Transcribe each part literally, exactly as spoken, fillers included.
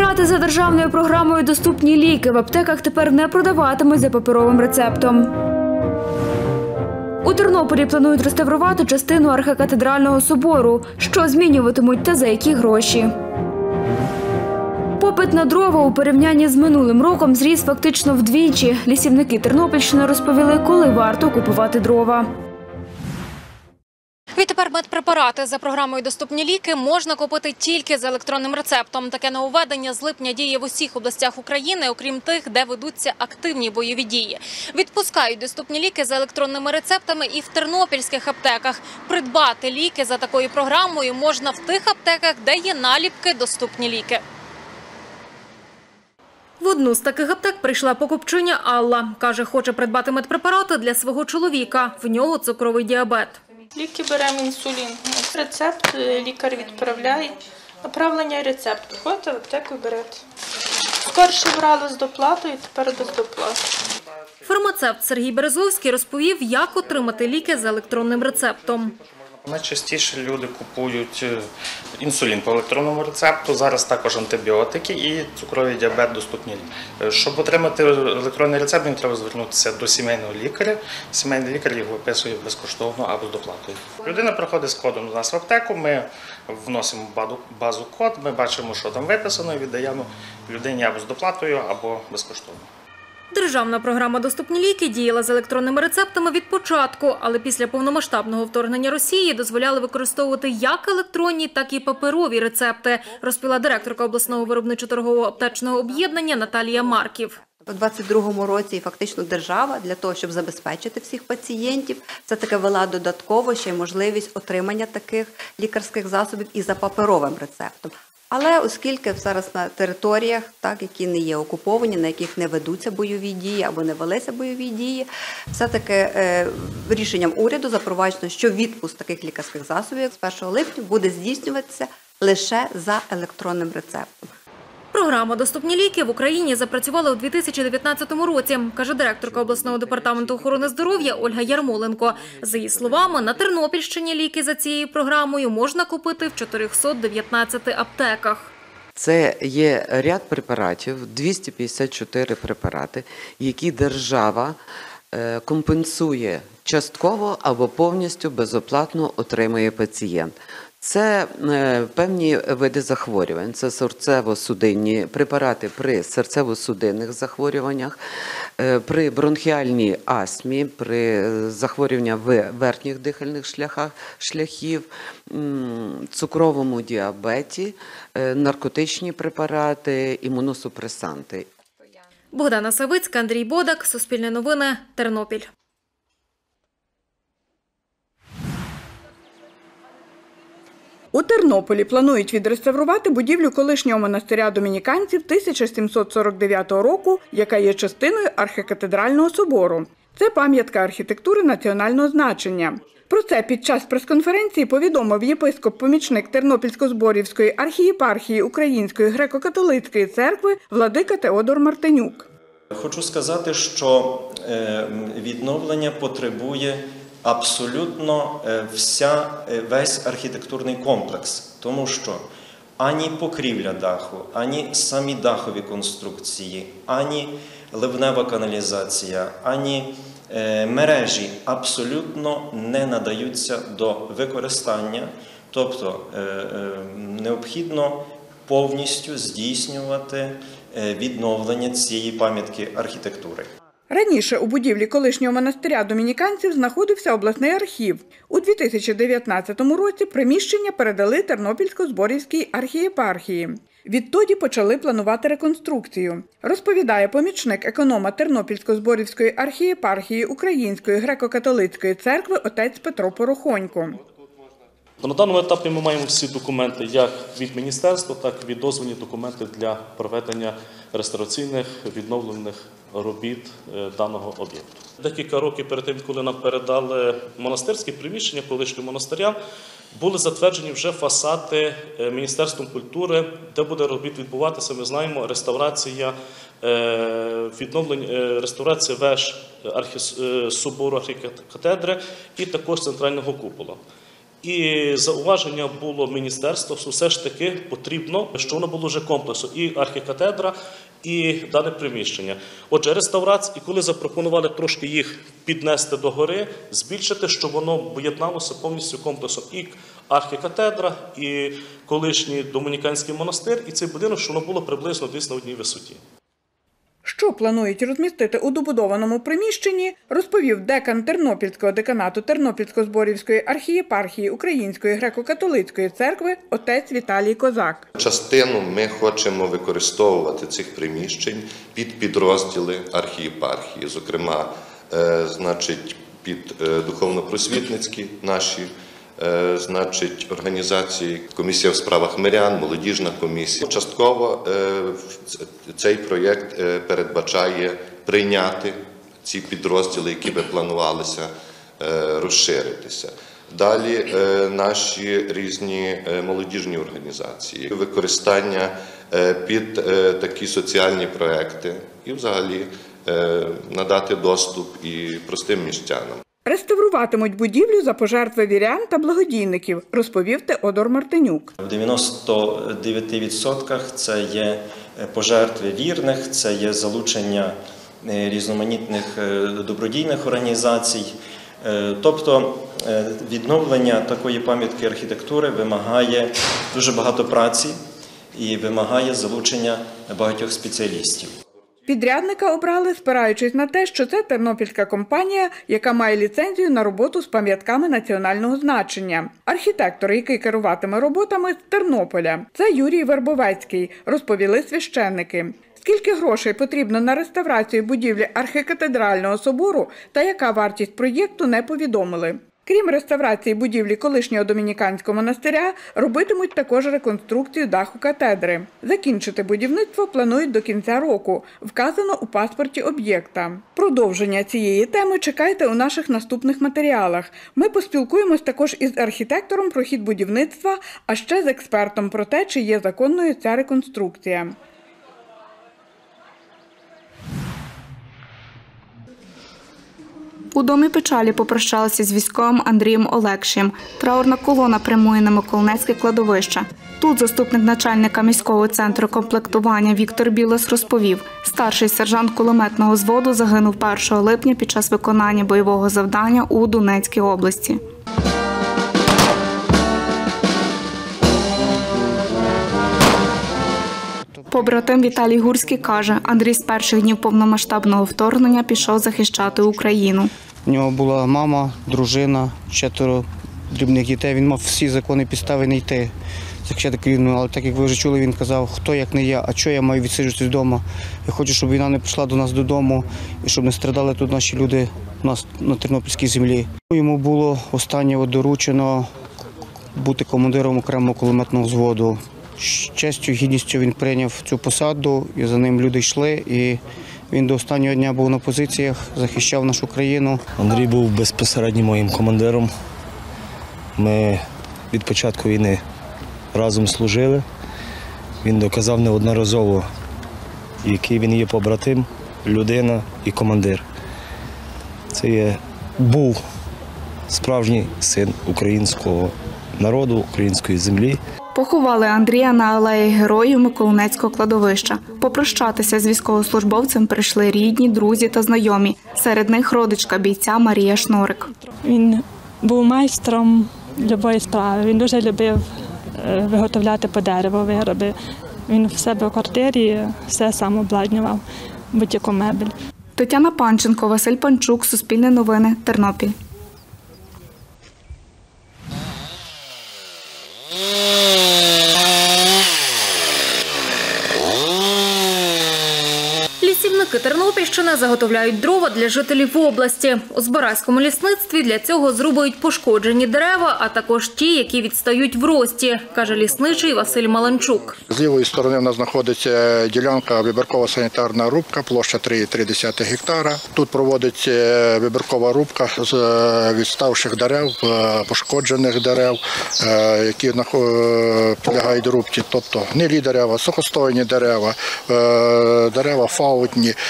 Придбати за державною програмою доступні ліки в аптеках тепер не продаватимуть за паперовим рецептом. У Тернополі планують реставрувати частину архікатедрального собору. Що змінюватимуть та за які гроші? Попит на дрова у порівнянні з минулим роком зріс фактично вдвічі. Лісівники Тернопільщини розповіли, коли варто купувати дрова. Відтепер медпрепарати за програмою «Доступні ліки» можна купити тільки за електронним рецептом. Таке нововведення з липня діє в усіх областях України, окрім тих, де ведуться активні бойові дії. Відпускають доступні ліки за електронними рецептами і в тернопільських аптеках. Придбати ліки за такою програмою можна в тих аптеках, де є наліпки «Доступні ліки». В одну з таких аптек прийшла покупчиня Алла. Каже, хоче придбати медпрепарати для свого чоловіка. В нього цукровий діабет. Ліки беремо інсулін. Рецепт лікар відправляє. Направлення рецепт. Приходите в аптеку і берете. Скорше брали з доплатою, тепер без доплати. Фармацевт Сергій Березовський розповів, як отримати ліки за електронним рецептом. Найчастіше люди купують інсулін по електронному рецепту, зараз також антибіотики і цукровий діабет доступні. Щоб отримати електронний рецепт, їм треба звернутися до сімейного лікаря. Сімейний лікар їх виписує безкоштовно або з доплатою. Людина приходить з кодом до нас в аптеку, ми вносимо базу код, ми бачимо, що там виписано, і віддаємо людині або з доплатою, або безкоштовно. Державна програма «Доступні ліки» діяла з електронними рецептами від початку, але після повномасштабного вторгнення Росії дозволяли використовувати як електронні, так і паперові рецепти, розповіла директорка обласного виробничо-торгового аптечного об'єднання Наталія Марків. У двадцять другому році фактично держава для того, щоб забезпечити всіх пацієнтів, це таки ввела додатково ще й можливість отримання таких лікарських засобів і за паперовим рецептом. Але оскільки зараз на територіях, так, які не є окуповані, на яких не ведуться бойові дії або не велися бойові дії, все-таки е, рішенням уряду запроваджено, що відпуск таких лікарських засобів з першого липня буде здійснюватися лише за електронним рецептом. Програма «Доступні ліки» в Україні запрацювала у дві тисячі дев'ятнадцятому році, каже директорка обласного департаменту охорони здоров'я Ольга Ярмоленко. За її словами, на Тернопільщині ліки за цією програмою можна купити в чотирьохсот дев'ятнадцяти аптеках. Це є ряд препаратів, двісті п'ятдесят чотири препарати, які держава компенсує частково або повністю безоплатно отримує пацієнт. Це певні види захворювань, це серцево-судинні препарати при серцево-судинних захворюваннях, при бронхіальній астмі, при захворюваннях верхніх дихальних шляхах, шляхів, цукровому діабеті, наркотичні препарати, імуносупресанти. Богдана Савицька, Андрій Бодак, Суспільне новини, Тернопіль. У Тернополі планують відреставрувати будівлю колишнього монастиря домініканців тисяча сімсот сорок дев'ятого року, яка є частиною архікатедрального собору. Це пам'ятка архітектури національного значення. Про це під час прес-конференції повідомив єпископ-помічник Тернопільсько-Зборівської архієпархії Української греко-католицької церкви владика Теодор Мартинюк. Хочу сказати, що відновлення потребує абсолютно вся, весь архітектурний комплекс, тому що ані покрівля даху, ані самі дахові конструкції, ані ливнева каналізація, ані мережі абсолютно не надаються до використання, тобто необхідно повністю здійснювати відновлення цієї пам'ятки архітектури. Раніше у будівлі колишнього монастиря домініканців знаходився обласний архів. У дві тисячі дев'ятнадцятому році приміщення передали Тернопільсько-Зборівській архієпархії. Відтоді почали планувати реконструкцію. Розповідає помічник економа Тернопільсько-Зборівської архієпархії Української греко-католицької церкви отець Петро Порохонько. На даному етапі ми маємо всі документи як від міністерства, так і дозвільні документи для проведення реставраційних відновлених робіт даного об'єкту. Декілька років перед тим, коли нам передали монастирські приміщення колишнього монастиря, були затверджені вже фасади Міністерством культури, де буде робіт відбуватися, ми знаємо, реставрація, відновлення, реставрація веж собору архікатедри і також центрального купола. І зауваження було міністерства, що все ж таки потрібно, що воно було вже комплексу, і архікатедра, і дане приміщення. Отже, реставрація, і коли запропонували трошки їх піднести до гори, збільшити, щоб воно поєдналося повністю комплексом і архікатедра, і колишній домініканський монастир, і цей будинок, що воно було приблизно десь на одній висоті. Що планують розмістити у добудованому приміщенні, розповів декан Тернопільського деканату Тернопільсько-Зборівської архієпархії Української греко-католицької церкви отець Віталій Козак. Частину ми хочемо використовувати цих приміщень під підрозділи архієпархії, зокрема, е, значить, під е, духовно-просвітницькі наші значить, організації, комісія в справах мирян, молодіжна комісія. Частково цей проєкт передбачає прийняти ці підрозділи, які би планувалися розширитися. Далі наші різні молодіжні організації, використання під такі соціальні проекти і взагалі надати доступ і простим містянам. Реставруватимуть будівлю за пожертви вірян та благодійників, розповів Теодор Мартинюк. В дев'яноста дев'яти відсотках це є пожертви вірних, це є залучення різноманітних добродійних організацій. Тобто відновлення такої пам'ятки архітектури вимагає дуже багато праці і вимагає залучення багатьох спеціалістів. Підрядника обрали, спираючись на те, що це тернопільська компанія, яка має ліцензію на роботу з пам'ятками національного значення. Архітектор, який керуватиме роботами, з Тернополя. Це Юрій Вербовецький, розповіли священники. Скільки грошей потрібно на реставрацію будівлі архікатедрального собору та яка вартість проєкту, не повідомили. Крім реставрації будівлі колишнього домініканського монастиря, робитимуть також реконструкцію даху катедри. Закінчити будівництво планують до кінця року, вказано у паспорті об'єкта. Продовження цієї теми чекайте у наших наступних матеріалах. Ми поспілкуємось також із архітектором про хід будівництва, а ще з експертом про те, чи є законною ця реконструкція. У Домі печалі попрощалися з військовим Андрієм Олегшем. Траурна колона прямує на Миколинецьке кладовище. Тут заступник начальника міського центру комплектування Віктор Білос розповів, старший сержант кулеметного взводу загинув першого липня під час виконання бойового завдання у Донецькій області. Побратим Віталій Гурський каже, Андрій з перших днів повномасштабного вторгнення пішов захищати Україну. У нього була мама, дружина, четверо дрібних дітей. Він мав всі закони підстави не йти захищати країну. Але так як ви вже чули, він казав, хто як не я, а чого я маю відсиджуватися вдома. Я хочу, щоб війна не прийшла до нас додому і щоб не страдали тут наші люди у нас на Тернопільській землі. Йому було останнє доручено бути командиром окремого кулеметного взводу. З честю, гідністю він прийняв цю посаду, і за ним люди йшли, і він до останнього дня був на позиціях, захищав нашу країну. Андрій був безпосередньо моїм командиром. Ми від початку війни разом служили. Він доказав неодноразово, який він є побратим, людина і командир. Це є, був справжній син українського народу, української землі. Поховали Андрія на алеї Героїв Миколинецького кладовища. Попрощатися з військовослужбовцем прийшли рідні, друзі та знайомі. Серед них родичка бійця Марія Шнурик. Він був майстром любої справи. Він дуже любив виготовляти по дереву вироби. Він в себе в квартирі все сам обладнював, будь-яку мебель. Тетяна Панченко, Василь Панчук, Суспільне новини, Тернопіль. Лісівники Тернопільщини заготовляють дрова для жителів області. У Збаразькому лісництві для цього зрубують пошкоджені дерева, а також ті, які відстають в рості, каже лісничий Василь Маланчук. З лівої сторони в нас знаходиться ділянка вибіркова санітарна рубка, площа три цілих три десятих гектара. Тут проводиться вибіркова рубка з відставших дерев, пошкоджених дерев, які підлягають рубці, тобто гнилі дерева, сухостойні дерева, дерева фаутні,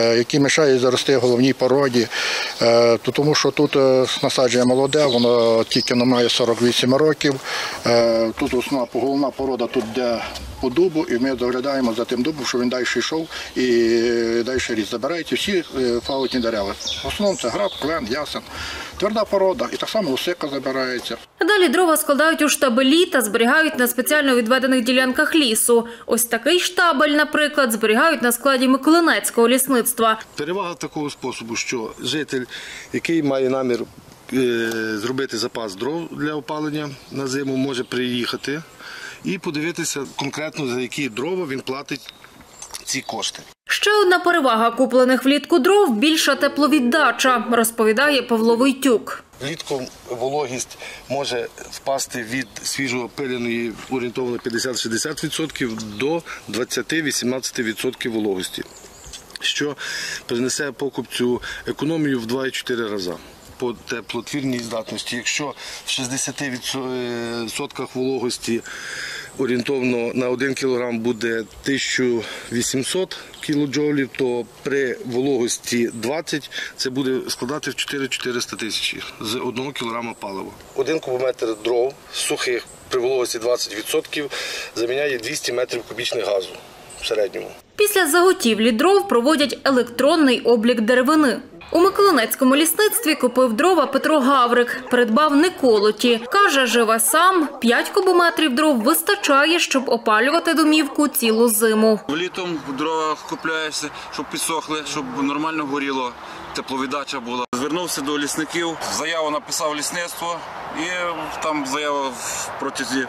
які мешають зарости головній породі, тому що тут насадження молоде, воно тільки має сорок вісім років, тут основна головна порода тут йде по дубу, і ми доглядаємо за тим дубом, щоб він далі йшов і далі ріс. Забирають всі фаутні дерева. В основному це граб, клен, ясен. Тверда порода, і так само осика забирається. Далі дрова складають у штабелі та зберігають на спеціально відведених ділянках лісу. Ось такий штабель, наприклад, зберігають на складі Миколинецького лісництва. Перевага такого способу, що житель, який має намір зробити запас дров для опалення на зиму, може приїхати і подивитися конкретно, за які дрова він платить ці кошти. Ще одна перевага куплених влітку дров – більша тепловіддача, розповідає Павло Войтюк. Влітку вологість може впасти від свіжоопиленої орієнтовно п'ятдесят-шістдесят відсотків до двадцять-вісімнадцять відсотків вологості, що принесе покупцю економію в два і чотири рази по теплотвірній здатності. Якщо в шістдесят відсотках вологості орієнтовно на один кілограм буде тисяча вісімсот кілоджоулів, то при вологості двадцять це буде складати в чотири тисячі чотириста тисячі з одного кілограма палива. Один кубометр дров сухих при вологості двадцять відсотків заміняє двісті метрів кубічних газу в середньому. Після заготівлі дров проводять електронний облік деревини. У Миколинецькому лісництві купив дрова Петро Гаврик, придбав неколоті. Каже, живе сам, п'ять кубометрів дров вистачає, щоб опалювати домівку цілу зиму. Літом дрова купляєшся, щоб підсохли, щоб нормально горіло, тепловіддача була. Звернувся до лісників, заяву написав лісництво і там заява протягом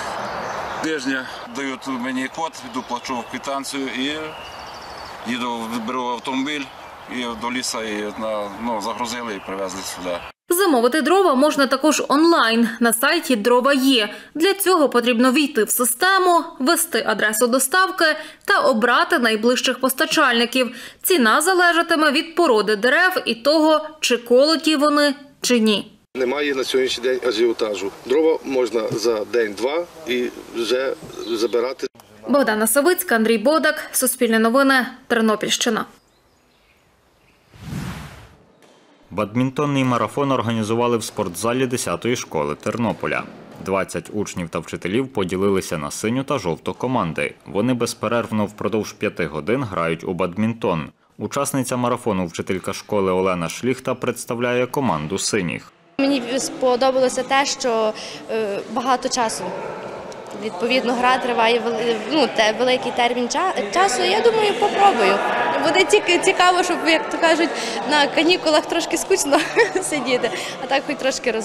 тижня дають мені код, йду плачу квитанцію і їду, беру автомобіль. І до лісу і, ну, загрузили і привезли сюди. Замовити дрова можна також онлайн на сайті Дрова є. Для цього потрібно війти в систему, ввести адресу доставки та обрати найближчих постачальників. Ціна залежатиме від породи дерев і того, чи колоті вони, чи ні. Немає на сьогоднішній день ажіотажу. Дрова можна за день-два і вже забирати. Богдана Савицька, Андрій Бодак, Суспільне новини, Тернопільщина. Бадмінтонний марафон організували в спортзалі десятої школи Тернополя. двадцять учнів та вчителів поділилися на синю та жовту команди. Вони безперервно впродовж п'яти годин грають у бадмінтон. Учасниця марафону, вчителька школи Олена Шліхта, представляє команду синіх. Мені сподобалося те, що багато часу. Відповідно, гра триває ну, великий термін часу. Я думаю, попробую. Буде тільки цікаво, щоб, як то кажуть, на канікулах трошки скучно сидіти, а так хоч трошки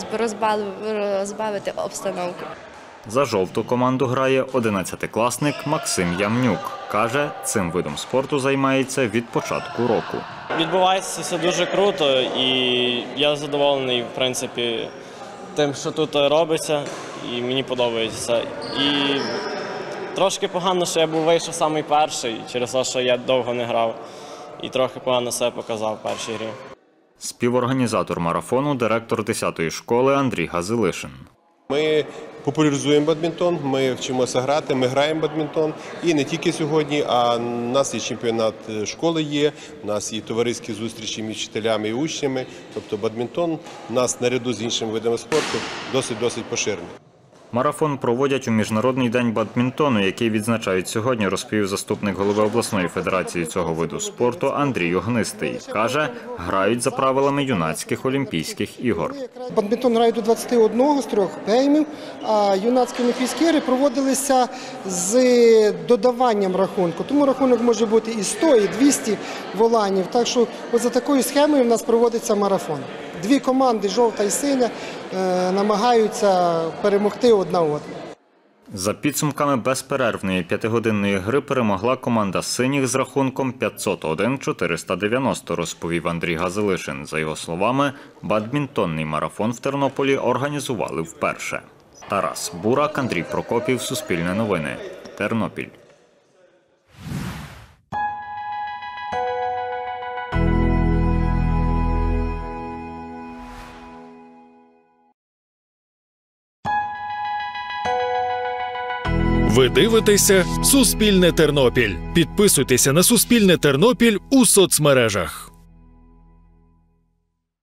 розбавити обстановку. За жовту команду грає одинадцятикласник Максим Ямнюк. Каже, цим видом спорту займається від початку року. Відбувається все дуже круто і я задоволений, в принципі, тим, що тут робиться, і мені подобається. І трошки погано, що я був вийшов самий перший, через те, що я довго не грав. І трохи погано себе показав в першій грі. Співорганізатор марафону, директор десятої школи Андрій Газилишин. Ми популяризуємо бадмінтон, ми вчимося грати, ми граємо бадмінтон. І не тільки сьогодні, а у нас і чемпіонат школи є, у нас і товариські зустрічі між вчителями і учнями. Тобто бадмінтон у нас наряду з іншими видами спорту досить-досить поширений. Марафон проводять у Міжнародний день бадмінтону, який відзначають сьогодні, розповів заступник голови обласної федерації цього виду спорту Андрій Огнистий. Каже, грають за правилами юнацьких олімпійських ігор. Бадмінтон грає до двадцяти одного з трьох геймів, а юнацькі олімпійські ігри проводилися з додаванням рахунку. Тому рахунок може бути і сто, і двісті воланів. Так що за такою схемою в нас проводиться марафон. Дві команди, жовта і синя, намагаються перемогти одна одну. За підсумками безперервної п'ятигодинної гри перемогла команда синіх з рахунком п'ятсот один - чотириста дев'яносто, розповів Андрій Газилишин. За його словами, бадмінтонний марафон в Тернополі організували вперше. Тарас Бурак, Андрій Прокопів, Суспільне новини, Тернопіль. Ви дивитеся «Суспільне Тернопіль». Підписуйтеся на «Суспільне Тернопіль» у соцмережах.